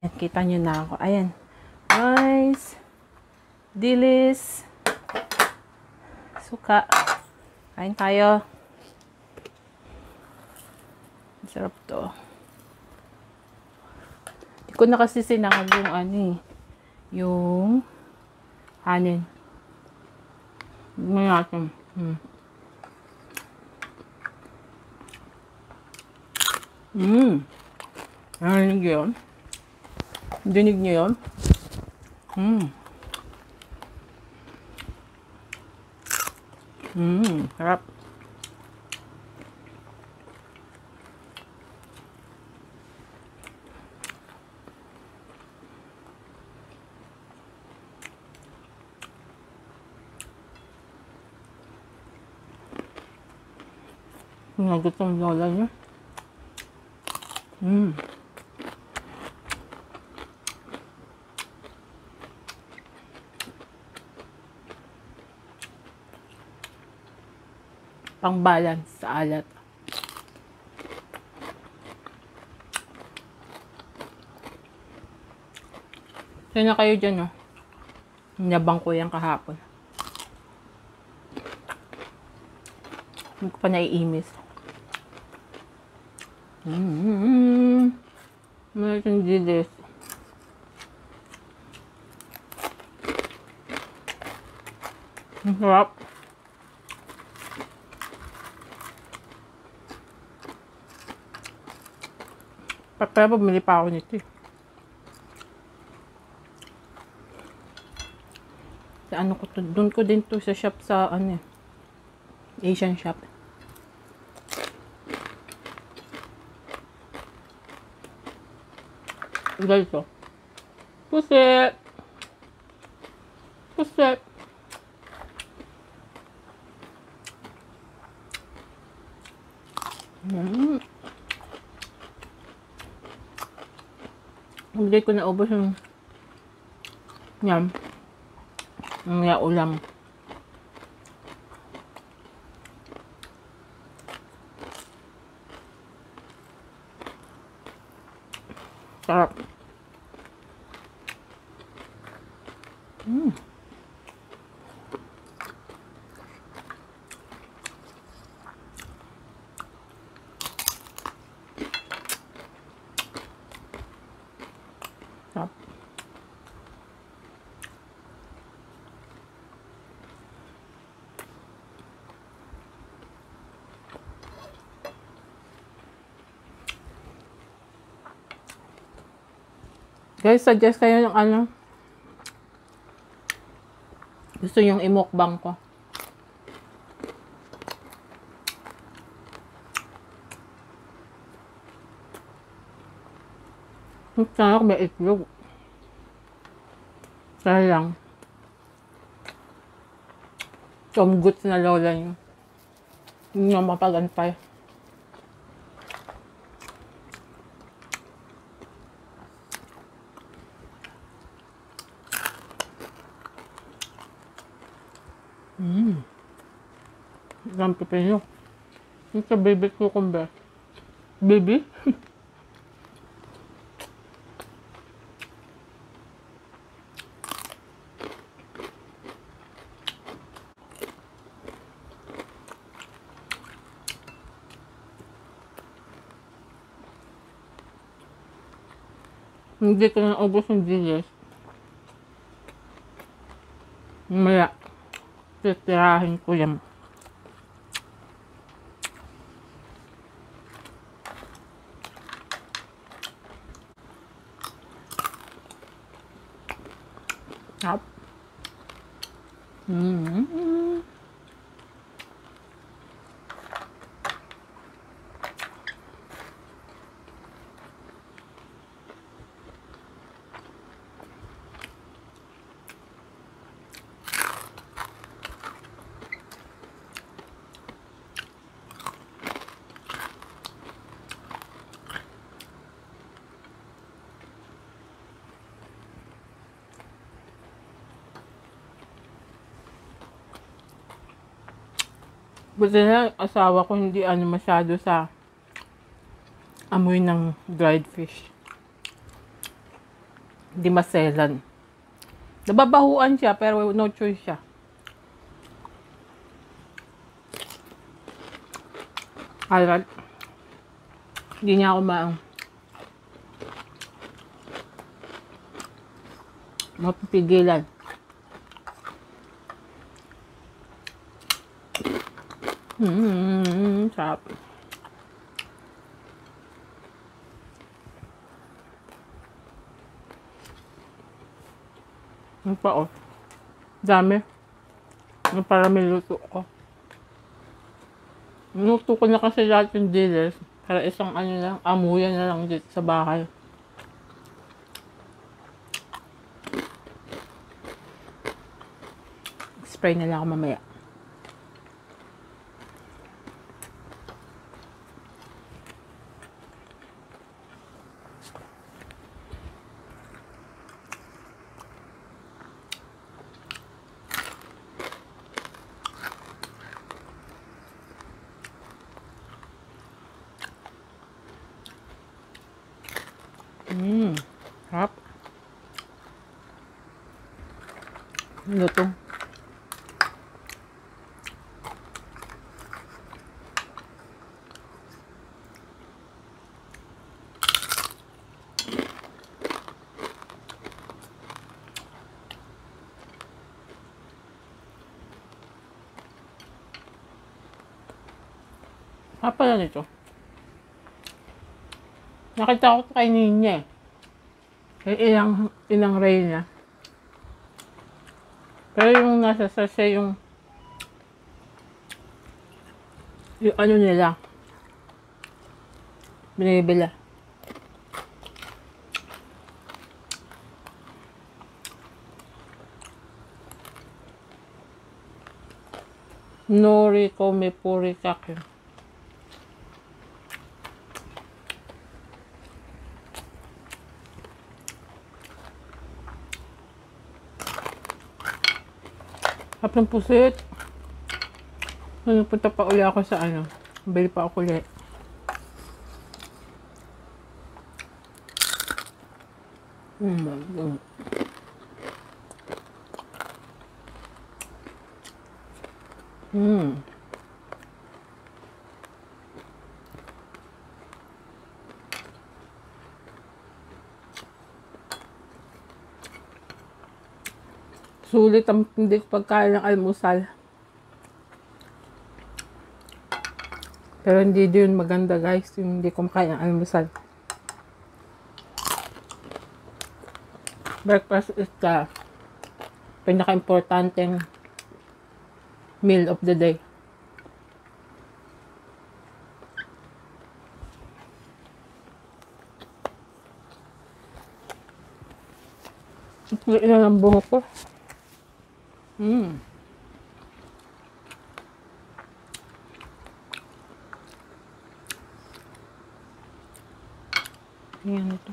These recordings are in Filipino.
Nakita nyo na ako. Ayan. Rice. Dilis. Suka. Kain tayo. Sarap to. Hindi ko na kasi sinangag yung ano eh. Yung kanin. Tignan natin. Narinig yun? Dinig nyo yun? Sarap. Nagutom lola niya. Pang-balance sa alat. Saan na kayo dyan, oh? Nabang ko yan kahapon. Hindi ko pa naiimis. Meron dilis. Ang sarap. Pero bumili pa ako nito eh. Sa ano ko to? Doon ko din to sa shop sa ano eh. Asian shop. Ganito. Pusit! Pusit! Hindi ko na ubos yung yam. Ang ulam. Sarap. Sarap. Guys, suggest kayo ng ano. Gusto yung imukbang ko. Sana may itlog. Sayang. Tumgut na lola niyo. Hindi na mapagantay. Isang pipino. Yung sa baby cucumber. Baby? Hindi ko na ubos yung dilis. Maya. Titirahin ko yan. Sarap. Buti na asawa ko hindi ano masyado sa amoy ng dried fish. Hindi maselan. Nababahuan siya, pero no choice siya. Alright. Hindi niya ako mapipigilan. Sarap. Ano pa oh? Dami. Ano para may luto ko. Luto ko na kasi lahat yung dilis. Para isang ano lang, amuyan na lang dito sa bahay. Spray na lang ako mamaya. Harap. Luto. Apa pala nito? Nakita ko kay Ninya eh. Ilang ray niya. Pero yung nasa sachet yung ano nila. Binibila. Nori Kome Puri Kake. Hapang pusit. Punta pa uli ako sa ano. Bili pa ako ulit. Sulit ang hindi pagkain ng almusal. Pero hindi din maganda guys, yung hindi kumakain ng almusal. Breakfast is the pinaka-importanteng meal of the day. Ito na ang buhok ko. Ayan ito.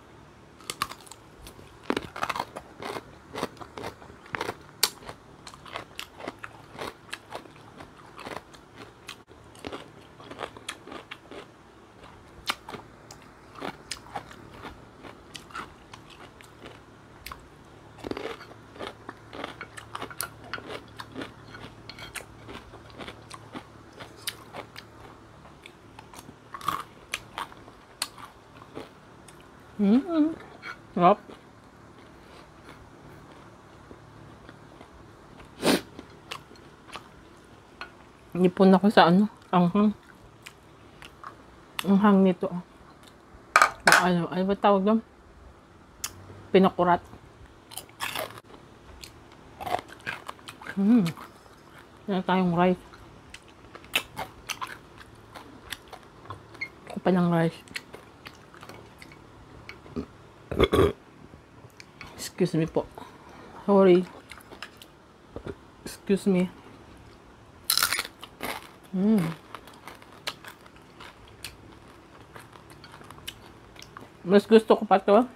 Sarap. Nipon ako sa ano, anghang. Anghang nito. Ano ba tawag doon? Pinakurat. Yan tayong rice. Ako pa ng rice. Excuse me po. Sorry. Excuse me. Mas gusto ko pa to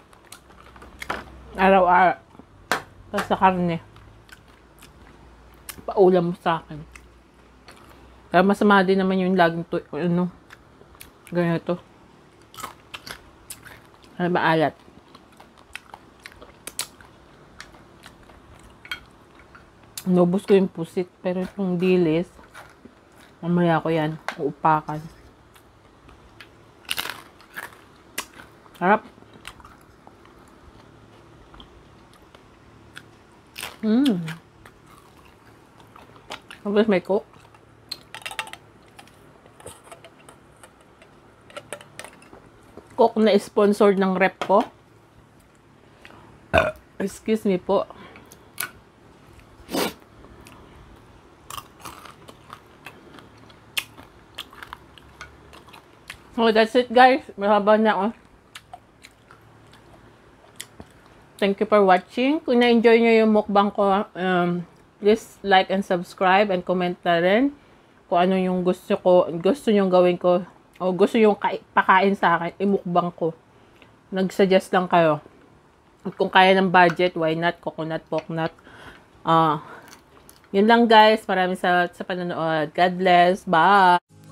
araw-araw sa karne. Paulam mo sa akin. Kaya masama din naman yung laging to, ano, ganito. Ano ba alat? Inubos ko yung pusit. Pero itong dilis, mamaya ko yan. Uupakan. Harap. Tapos may coke. Coke na sponsored ng rep ko. Excuse me po. Oh, that's it guys. Mahaba na ako. Thank you for watching. Kung na-enjoy nyo yung mukbang ko, please like and subscribe and comment na rin kung ano yung gusto nyo gawin ko o gusto nyo pakain sa akin, imukbang ko. Nag-suggest lang kayo. At kung kaya ng budget, why not? Coconut, porknut. Yun lang guys. Maraming salamat sa panonood. God bless. Bye!